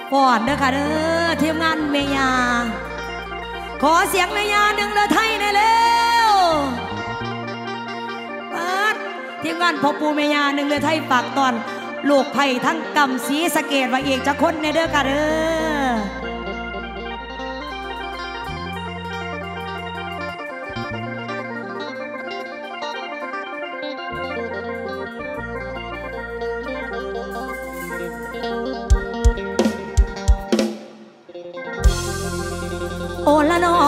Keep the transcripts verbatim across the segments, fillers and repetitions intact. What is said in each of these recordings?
ฟอนเด้อค่ะเด้อทีมงานเมียาขอเสียงเมียาหนึ่งเลยไทยได้แล้วเปิดทีมงานพ่อปู่เมียาหนึ่งเลยไทยฝากตอนลูกไผ่ทั้งกำสีสะเกดว่าเอกจะคนในเด้อค่ะเด้อโอละนอ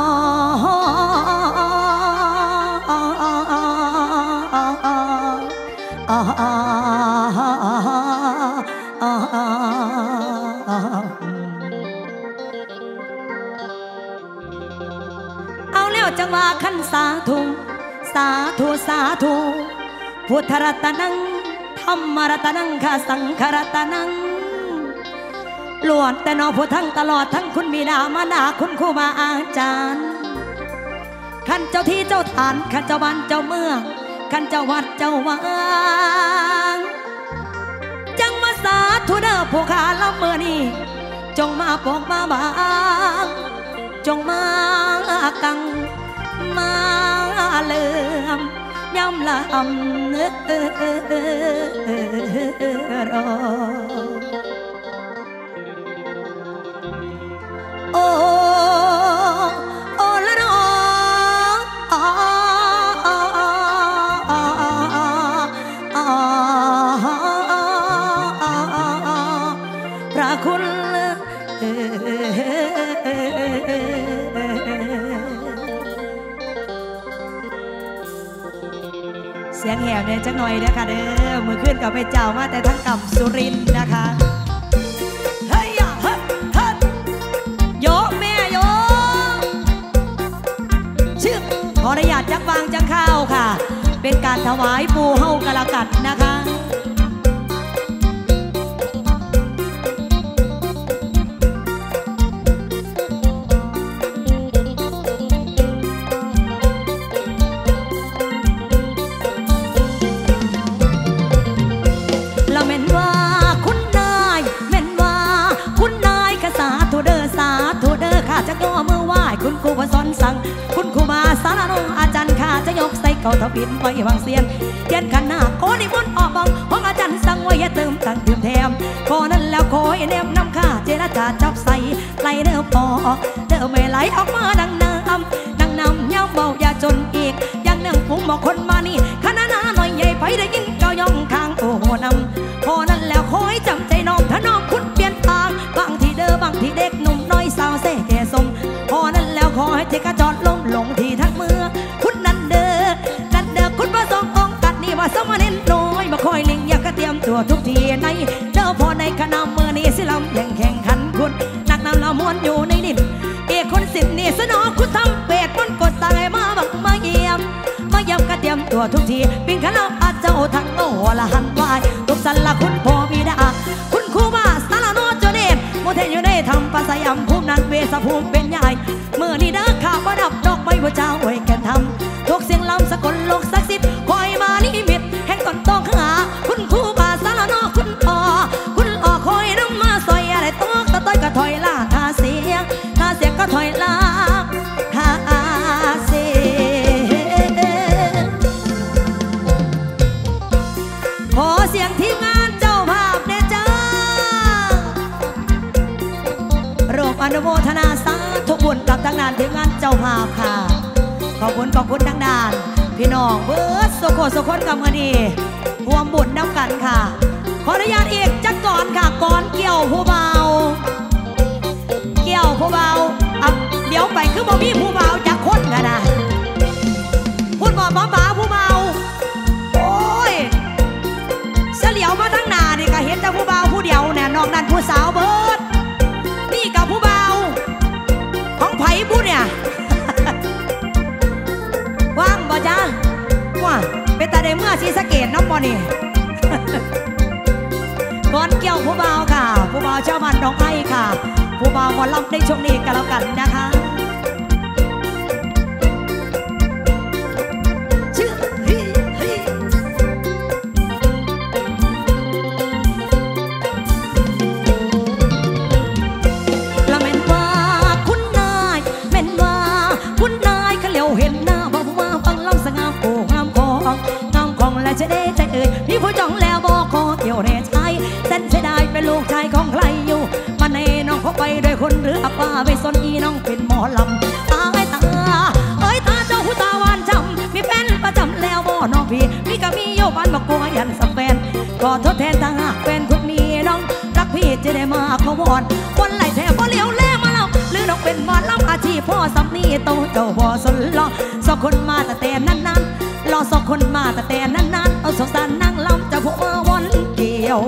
เอาแล้วจังว่าขันสาธุสาธุสาธุพุทธรัตนังธรรมรัตนังข้าสังฆรัตนังล้วนแต่นอผู้ทั้งตลอดทั้งคุณบิดามารดาคุณครูบาอาจารย์ขันเจ้าที่เจ้าฐานขันเจ้าบ้านเจ้าเมืองขันเจ้าวัดเจ้าวังจังมาสาธุเด้อผู้ขาละเมื่อนี้จงมาปกมาบางจงมากังมาเลื่อมย้ำลำรอโอ้โอ้ละน้องพระคุณเสียงแหบเนี่ยจังหน่อยนะคะเด้อมือขึ้นกับไปเจ้ามาแต่ทั้งกำสุรินทร์นะคะเฮ้ยเฮ้ยเฮ้ยโยแม่โยชื่อขออนุญาตจักวางจังข้าวค่ะเป็นการถวายปูเฮากะละกัดนะคะจะย่อมือไหว้คุณครูมาสอนสั่งคุณครูมาสารนงอาจารย์ข้าจะยกใส่เก่าทบินไว้วางเสียนเทียนขันหน้าโคนิมนต์ออกบังของอาจารย์สั่งไว้อย่าเติมตั้งเติมแถมขอนั้นแล้วขอให้แนมนำข้าเจรจาจับใส่ไหลเนื้อปอเดิมไม่ไหลออกมาดังน้ำดังน้ำย่ำเบาอย่าจนอีกอย่างหนึ่งผมบอกคนมานี่ขนาดหน้าหน่อยใหญ่ไปได้ยินเจ้าย่องข้างโอ้โหนำขอนั้นแล้วขอให้จำใจน้องถ้าน้องคุณเปลี่ยนทางบางทีเด้อบางทีเด็กหนุ่มน้อยสาวเซ่แก่สมพอนั้นแล้วขอให้เทกระจอดล้มลงที่ทักเมื่อคุณนันเด้อนันเด้อคุณมาส่งองกัดนี่มาสมเน้นน้อยมาคอยลิงอยากกระเตรียมตัวทุกทีในเด้อพอในคณะเมื่อนี้สิลำแข่งแข่งขันคุณนักนำละมวนอยู่ในดินเอกคนสิทธิ์นี่สนอคุณทำเป็ดมันกดตายมาบักมาเยี่ยมมาเยี่ยมกระเตรียมตัวทุกทีปิงคณะอาเจ้าทั้งโอ้ละหันวายตุกสันละคุณพ่อบิดาคุณครูบาสารโนจเดชโมเทอยู่ในทำภาษายำภูมินั้นเวสภูมิเป็นใหญ่เมื่อนี้เด้อข้าประดับดอกไม้พระเจ้าไว้แก่นทำทุกเสียงลำสกลโลกศักดิ์สิทธิ์คอยมานิมิตแห่งต้นตองข้าคุณครูบาสารโนคุณพ่อคุณออกคอยน้ำมาซอยอะไรตอกตะต้อยก็ถอยล่าท่าเสียงท่าเสียงก็ถอยล่าท่าเสียงขอเสียงทีมงานเจ้าภาพเด้อจ้าร่วมอนุโมทนาสาธุบุญกับทางด้านทีมงานเจ้าภาพค่ะขอบคุณขอบคุณทางด้านพี่น้องเบิร์ดโซโคโซคนกับมือดีรวมบุญน้ำกันค่ะขออนุญาตอีกจักก่อนค่ะก่อนเกี่ยวผู้เบาเกี่ยวผู้เบาอ่ะเดี๋ยวไปคือบ่มีผู้เบาจากคนกันนะพูดบอกบ้าบ้าผู้เบาโอ้ยเฉลียวมาทั้งนานี่ก็เห็นแต่ผู้เบาผู้เดียวเนี่ยนอกนั้นผู้สาวเบิร์ดนี่กับผู้เบาของไผ่ผู้เนี่ยว่างบ่จ้าว่าเป็นตาเดเมื่อซีสะเกตน้ำบ่นี่ก่อนเกี่ยวผู้เบาค่ะผู้เบาเจ้ามันน้องไอ้ค่ะผู้เบาหมอลำในช่วงนี้กันแล้วกันนะคะชื่อและจะได้ใจเอ่ยมีผู้จ้องแล้วบอกขอเกี่ยวเนชายเส้นเสียดายเป็นลูกชายของใครอยู่มันให้น้องพบไปด้วยคนหรืออักว่าไปสนอีน้องเป็นหมอลำตาไอ้ตาเอ้ยตาเจ้าหูตาหวานจำมีแฟนประจำแล้วบ่น้องพี่มีก็มีโยบ้านบักกลัวยันสับแฟนก็ทดแทนทางหากแฟนคนนี้น้องรักพี่จะได้มาขอวอนคนไหลแถวพอเลี้ยวแลมาเราหรือน้องเป็นหมอลำอาชีพพ่อสำนีโตเจ้าบ่สนลอสองคนมาแต่แต่นั้นๆรอสองคนมาแต่แต่นั้นๆเอาสงสารนั่งลำจะพวกวันเดียว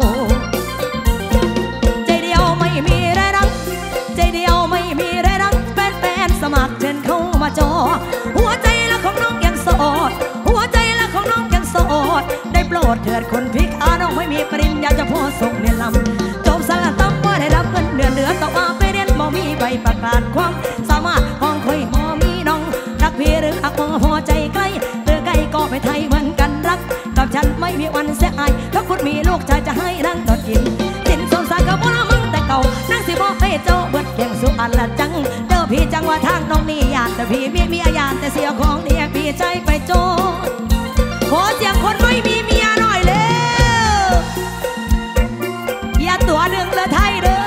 ใจเดียวไม่มีแรงรักใจเดียวไม่มีแรงรักแฟนๆสมัครเชิญเข้ามาจอหัวใจละของน้องยังโสดหัวใจละของน้องยังโสดได้โปรดเถิดคนพิการน้องไม่มีปริญญาจะพ่อส่งเรียนลำจบสารตั้มว่าได้รับเงินเดือนเหลือต่อมาไปเรียนมอมีใบประกาศความสามารถของคอยมอมีน้องรักพี่หรืออักมอพอใจใกล้เตือไกลก็ไปไทยเหมือนกันรักกับฉันไม่มีวันเสียหายถ้าคุณมีลูกชายจะให้นั่งตอนกินสินสงสารกับพ่อมึงแต่เก่านั่งสิบอกให้เจ้าเบิดเก่งสุอันละจังเด้อพี่จังว่าทางน้องนี่ยานแต่พี่มีเมียยานแต่เสียของเดียพี่ใจไปโจขอเสียงคนไม่มีเมียหน่อยเลยอย่าตัวหนึ่งเลยไทยเด้อ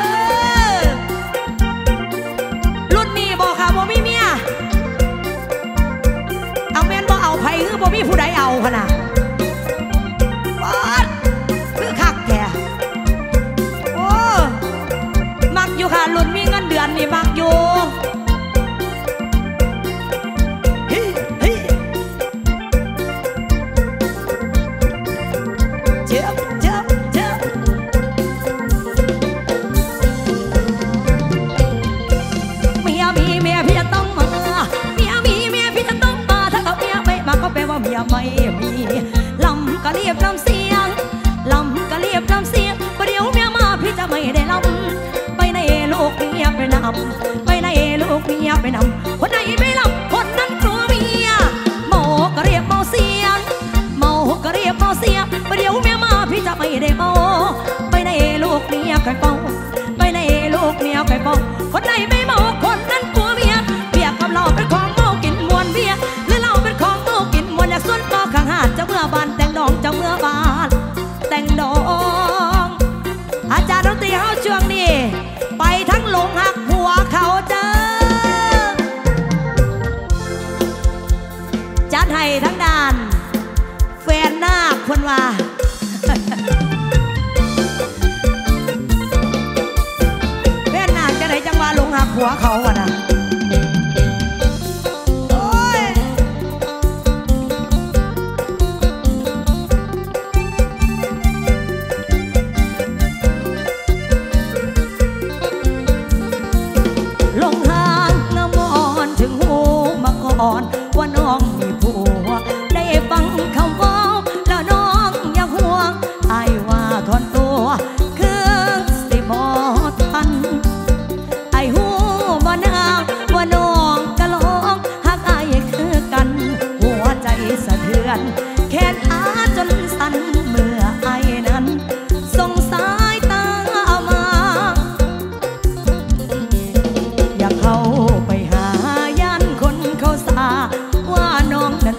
รุ่นนี้บอกค่ะบ่มีเมียเอาแม่นบ่เอาไผคือบ่มีผู้ใดเอาขนาดคือคักแกโอ้มักอยู่ค่ะรุ่นมีเงินเดือนนี่มักอยู่เจ็บเจ็บเจ็บเมียมีเมียพี่จะต้องมาเมียมีเมียพี่จะต้องมาถ้าเอาเมียไม่มาก็แปลว่าเมียไม่มีลำก็เรียบลำเสียงลำก็เรียบลำเสียงประเดี๋ยวเมียมาพี่จะไม่ได้ลำไปในลูกเมียไปนำไปในลูกเมียไปนำคนไหนไม่ลำคนนั้นกลัวเมียเมาก็เรียบเมาเสียงเมาก็เรียบเมาเสียงประเดี๋ยวเมียมาพี่จะไม่ได้เมาไปในลูกเมียไก่เป้าไปในลูกเมียไก่เป้าคนไหนไม่เมาคนนั้นกลัวเมียเบียร์กับเราเป็นของเมากินมวนเบียร์หรือเราเป็นของเมากินมวนอยากสุดก็ข้างหาดจะเมื่อบานแต่งดองจะเมื่อบานแต่งดองอาจารย์ดนตรีเฮาช่วงนี้ไปทั้งหลงหักหัวเขาเจอจัดให้ทั้งด้านแฟนหน้าคนว่าแฟนหน้าจะไหนจังว่าหลงหักหัวเขาวะนะว่าน้องมีผัวได้ฟังคำว่าแล้วน้องอยากห่วงอายว่าทอนตัวคือสิบอทันไอหูบ่นางว่าน้องกะลองหักอายคือกันหัวใจสะเทือนแขนขาจนสั่นเมื่อไอนั้นส่งสายตามาอยากเข้าไปหาย่านคนเขาสาว่าน้องนั้น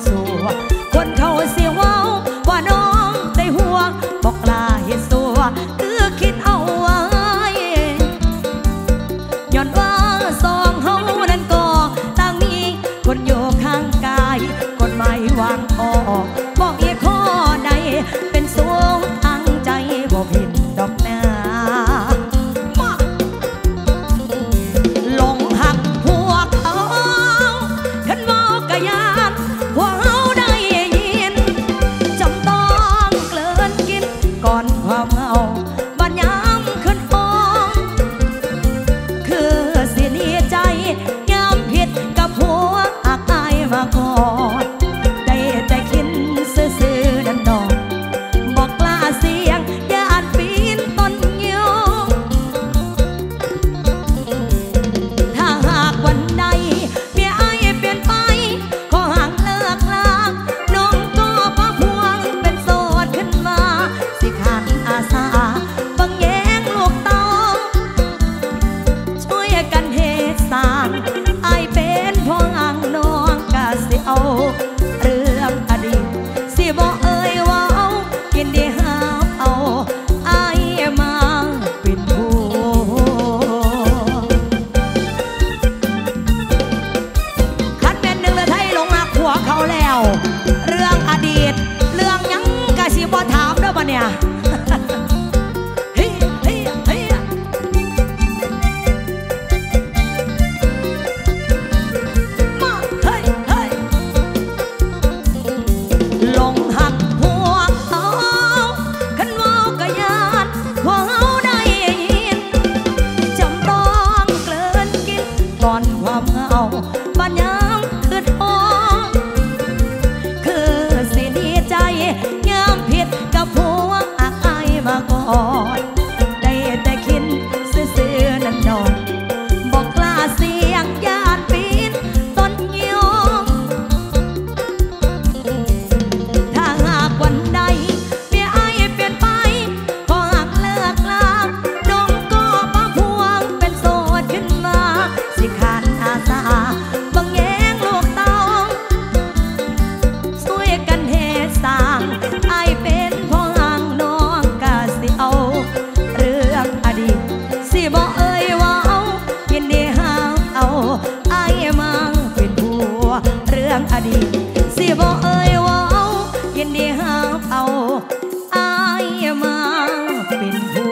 รื่องอดีตสิบ่เอ่ยว่ายินดีหาเอาอายมาเป็นผู้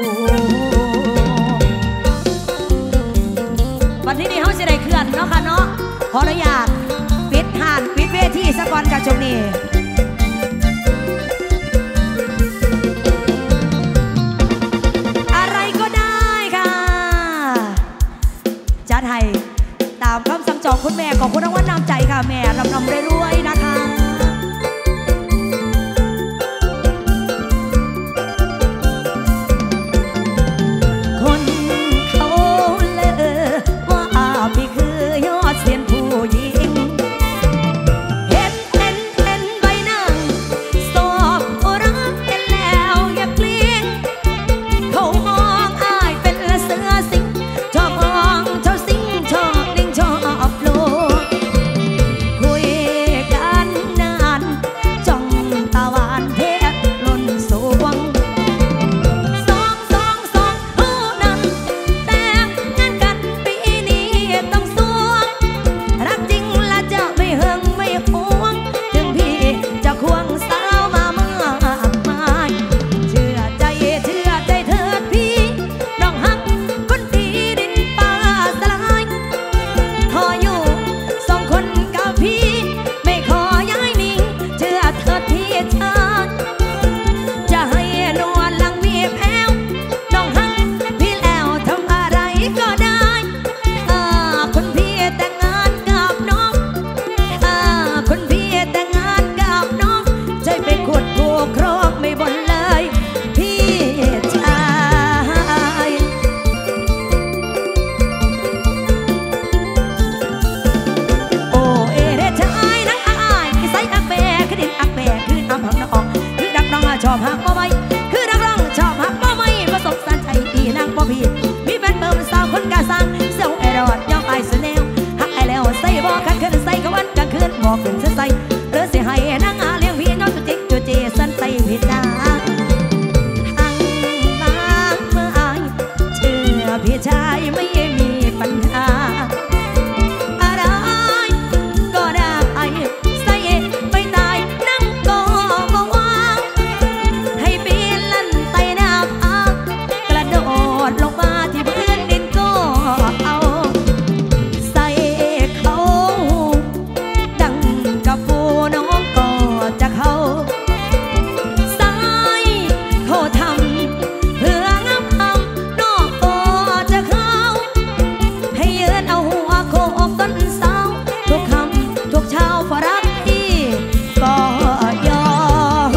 วันที่นี้เขาจะได้เคลื่อนเนาะค่ะเนาะขออนุญาตปิดหานปิดเวทีสักวันกับช่วงนี้อะไรก็ได้ค่ะจัดให้ตามคำสั่งจองคุณแม่ของคุณรางวัลนำใจค่ะแม่รำรำรวยๆนะคะคนเขาเลือว่าพี่คือยอดเสียนผู้หญิงเห็นเห็นเห็นใบหน้าสอบรักเห็นแล้วอยากเลี้ยงเขามองอายเป็นเสือสิงชอบมองชอบสิงชอบลิงชอบโลคุยกันนานจ้องตาหวานเทะล้นสวงสองสองสองหูนั้นแต่งงานกันปีนี้ต้องสวงรักจริงและจะไม่เฮิงไม่หวงถึงพี่จะควงสาวมามากมายเชื่อใจเชื่อใจเถิดพี่น้องหักคนดีดินป่าสลายขออยู่สองคนกับพี่ไม่ขอย้ายหนีเชื่อเถิดพี่ชายจะให้นวลหลังมีแพ้วน้องหักพี่แล้วทำอะไรก็ได้อ่าคนพี่แต่งงานกับน้องอ่าคนพี่แต่งงานกับน้องใจไปขุดผูกครองไม่บ่นเลยพี่ชายโอเอเดชายนักอายคือใส่อักแบกคือดินอักแบกคือน้ำหักน้ำออกคือดักน้องชอบหักบ่ไหวคือดักน้องชอบหักบ่ไหวผสมสารใจตีนางบ่ผิดมีแฟนเปิ่มสาวคนกาสังเสียวไอรอดย่องไอสุแนวหักไอแล้วใส่บ่กันขึ้นใส่กะวันกันขึ้นบ่ขึ้นใส่หรือสิให้นางอาเลี้ยงพี่น้องจุจิกจุจีสันใส่ผิดนาหังบางเมื่ออายเชื่อพี่ชายไม่มีปัญหาอะไรก็ได้ใส่ไปตายนั่งก็บ่ว่างให้ปีนลั่นไต่น้ำอ่างกระโดดลงมาที่พื้นดินก็เอาใส่เขาดังกับปูน้องก็จะเข้าใส่เขาทำเพื่องามคำน้องก็จะเข้าให้ยืนเอาหัวโขกต้นเสาทุกคำทุกเช้าฝรักพี่ก็ยอม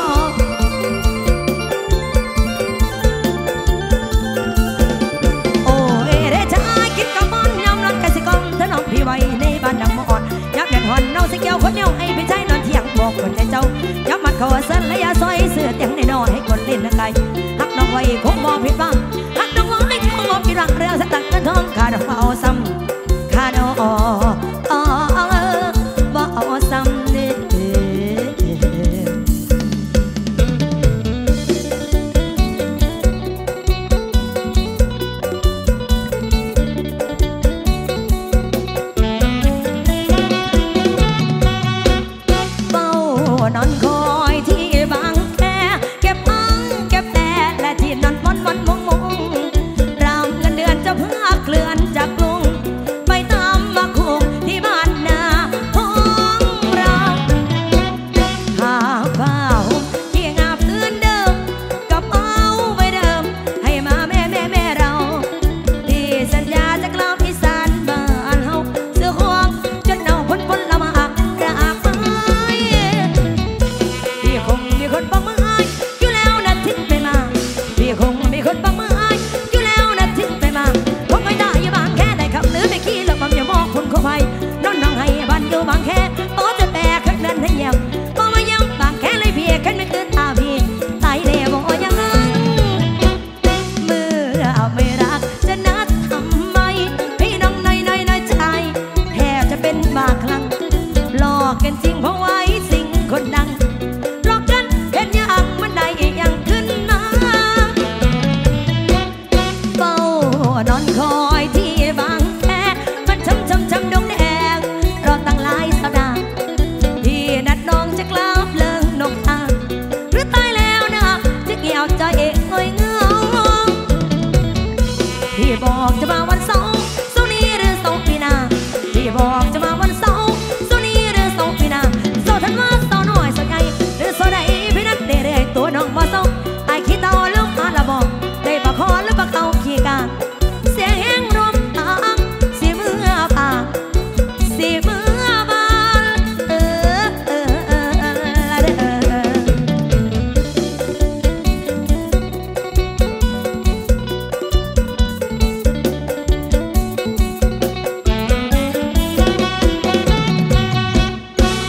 โอเอเดชายคิดกับบอนยอมรับกสิกรเธอน้องพี่ไว้ในบ้านดังมอดยักแดดหอนน้องสิเกี่ยวคนเดียวให้พี่ชายนอนเที่ยงบอกคนใจเจ้ายับมัดเขาเส้นและยาซอยเสื้อเตียงในนอนให้คนเล่นนักไก่หักน้องไว้คงมองผิดบ้างหักน้องไว้คงมองผิดบ้างเรื่องสักตักเงินทองขาดเฝ้าซ้ำขาดอ๋ออ๋อบ่เอาซ้ำเด้อเฝ้านอนคอยที่บางแคเก็บอังเก็บแต่และที่นอนมอนมอนมงมงรามเงินเดือนจะเพื่อเคลื่อนจาก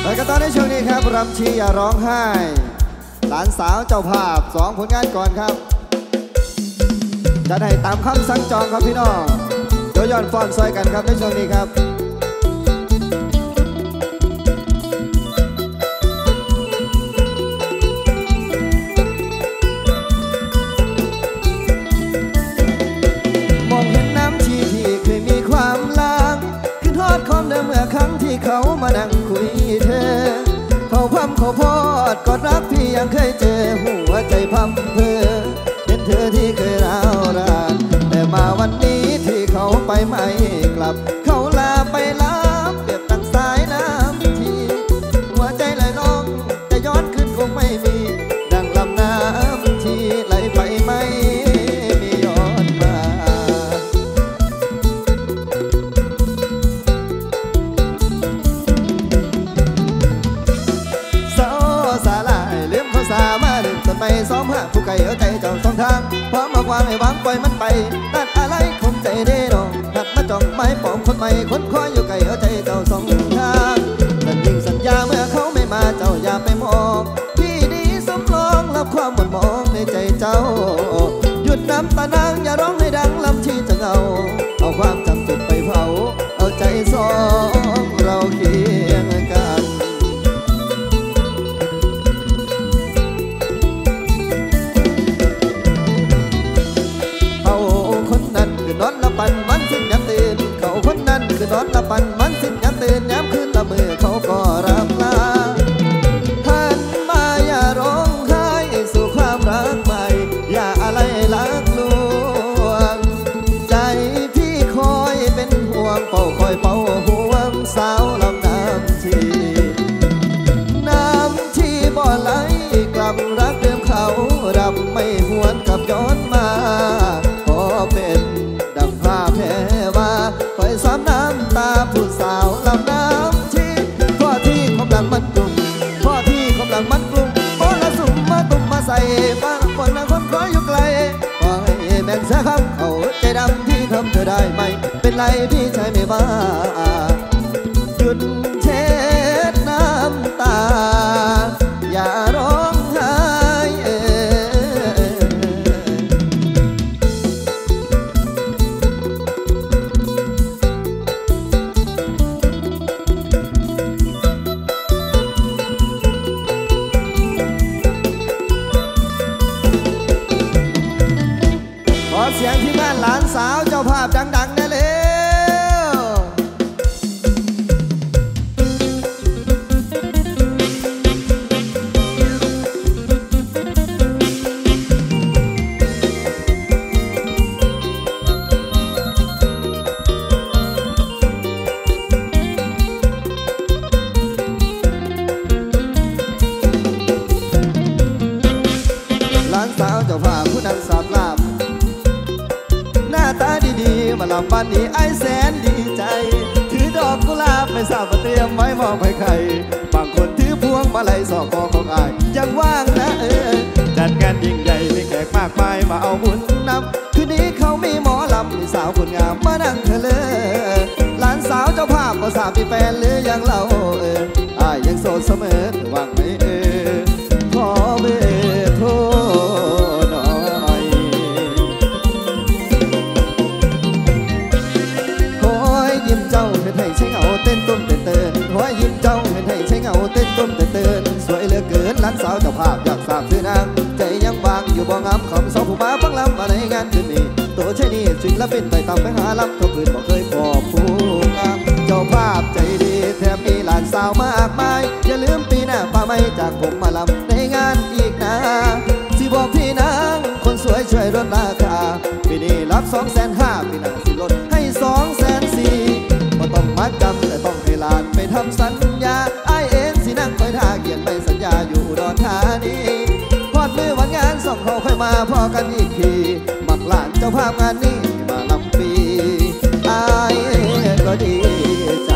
กันต่อในช่วงนี้ครับรำชีอย่าร้องไห้หลานสาวเจ้าภาพสองผลงานก่อนครับจะได้ตามคำสั่งจองครับพี่น้องโดยย้อนฟอนซอยกันครับในช่วงนี้ครับมองเห็นน้ำชีที่เคยมีความลางขึ้นทอดคอมเดิมเมื่อครั้งที่เขามานั่งคุยเธอเขาพัมเขาพอดกอดรักพี่ยังเคยเจอหัวใจพัมเพอเห็นเธอที่เคยร้าวรานแต่มาวันนี้ที่เขาไปไม่กลับเขาลาไปรับเปรียบดังสายน้ำทีหัวใจไหลลงจะย้อนขึ้นคงไม่มีดังลำน้ำที่ไหลไปไม่มีย้อนมาเศร้าสาลายเลี้ยมเขาสามาเดินต้นไม้ซ้อมหาผู้ไก่เอาใจเจ้าสองทางพร้อมมาวางให้วางปล่อยมันไปตัดอะไรคงใจได้ดอกตัดมาจ้องไม้ปองคนใหม่คนคอยอยู่ไก่เอาใจเจ้าสองทางแต่ยิ่งสัญญาเมื่อเขาไม่มาเจ้าอย่าไปมองพี่นี้สำรองรับความหม่นมองในใจเจ้าหยุดน้ำตานางอย่าร้องให้ดังลำชีจะเงาเอาความจำจุดไปเผาเอาใจสองเราเคียงกันเขาคนนั้นคือนอนละปันมันสิ้นย้ำตื่นเขาคนนั้นคือนอนละปันมันสิ้นย้ำตื่นย้ำคืนละมือเขาก็รับลาหันมาอย่าร้องไห้สู่ความรักใหม่อย่าอะไรลักลวงใจพี่คอยเป็นห่วงเฝ้าคอยเฝ้าห่วงสาวลำน้ำชีน้ำที่บ่ไหลกลับรักเดิมเขาดำไม่หวนกลับย้อนมาขอเป็นดังผ้าแพรว่าคอยซ้ำน้ำตาผู้สาวลำน้ำชีข้อที่ความหลังมันกลุ่มข้อที่ความหลังมันกลุ่มพอละสุ่มมาตุ่มมาใส่บ้านคนนั้นคนคอยอยู่ไกลขอให้แม่นเสียคำเขาใจดำที่ทำเธอได้ไหมเป็นไรพี่ชายไม่ว่าหยุดเช็ดน้ำตาอย่าร้องไห้ขอเสียงที่งานหลานสาวเจ้าภาพดังๆได้เลยหลานสาวเจ้าภาพผู้นั้นสาบลาบหน้าตาดีๆมาลำบ้านนี้ไอ้แสนดีใจถือดอกกุหลาบไม่ทราบว่าเตรียมไว้มอบให้ใครบางคนถือพวงมาลัยสอกคอของอายยังว่างนะเออจัดงานยิ่งใหญ่มีแขกมากมายมาเอาบุญนำคืนนี้เขามีหมอลำมีสาวคนงามมานั่งเธอเลยหลานสาวเจ้าภาพก็ทราบมีแฟนหรือยังเล่าเอออายยังโสดเสมอว่างไหมเออขอเบอร์โทรหน่อยขอให้ยิ้มเจ้าเห็นให้ใช้เงาเต้นต้นเต้นเต้นขอให้ยิ้มเจ้าเห็นให้ใช้เงาเต้นต้นเต้นเต้นสวยเหลือเกินหลานสาวเจ้าภาพอยากทราบชื่อนางใจยังบางอยู่บ่งามคำสาวผู้มาฟังลำมาในงานคืนนี้ตัวใช่นี่ศิลปินไปตามไปหาลำเขาคืนบอกเคยพอผู้งามเจ้าภาพใจดีแถมมีหลานสาวมากมายอย่าลืมปีหน้าป้าไม่จากผมมาลำในงานอีกนะสิบอกพี่นางคนสวยช่วยลดราคาปีนี้รับสองแสนห้าปีหน้าสิลดให้สองแสนสี่ก็ต้องมัดจำแต่ต้องให้หลานไปทำสัญญาไอเอ็นสินั่งคอยท่าเขียนไปสัญญาอยู่อุดรธานีพอดมือวันงานสองเขาค่อยมาพอกันอีกทีมักหลานเจ้าภาพงานนี้มาลำปีไอก็ดีใจ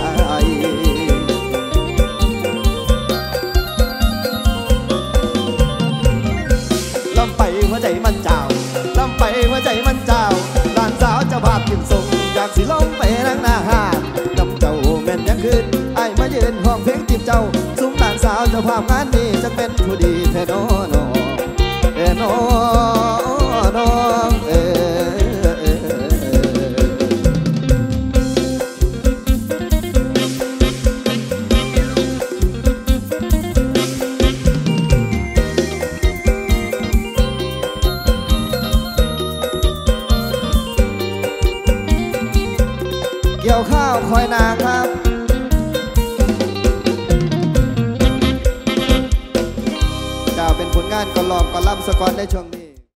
ลำไปหัวใจมันเจ้าลำไปหัวใจมันเจ้าหลานสาวเจ้าภาพกินส่งอยากสิลงไปนั่งหน้าห้างนำเจ้าแม่นยังคืนไอมายืนห้องเพลงจิบเจ้าซุ้มหลานสาวเจ้าภาพงานนี้จะเป็นผู้ดีแท้น้อน้องเอ้น้องน้องเอ้เกี่ยวข้าวคอยนาครับจะเป็นผลงานก่อนลองก่อนล่ำสกอนในช่วงนี้